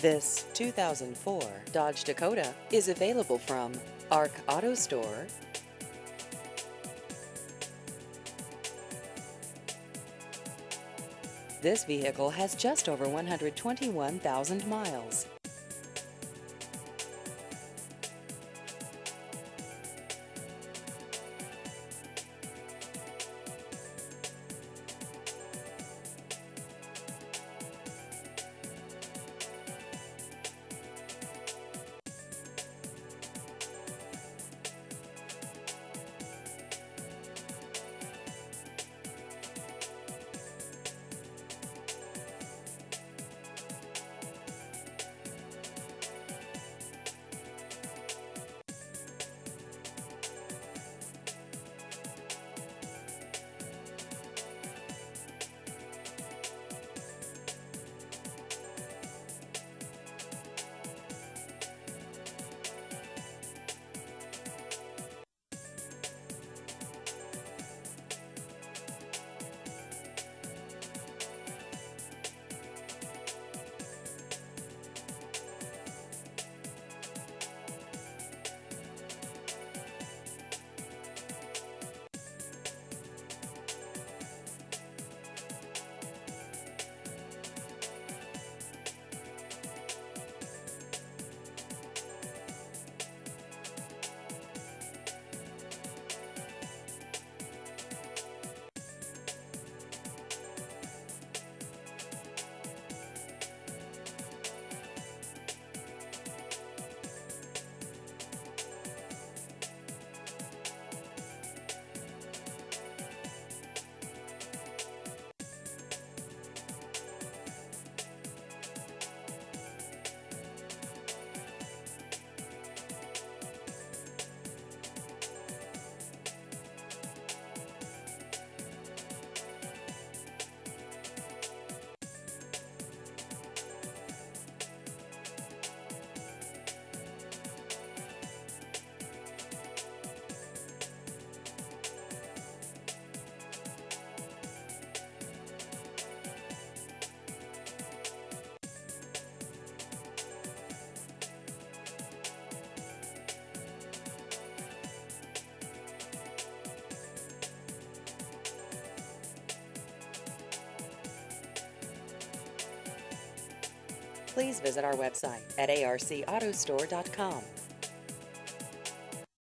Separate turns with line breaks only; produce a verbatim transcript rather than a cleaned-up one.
This two thousand four Dodge Dakota is available from Arc Auto Store. This vehicle has just over one hundred twenty-one thousand miles. Please visit our website at arc auto store dot com.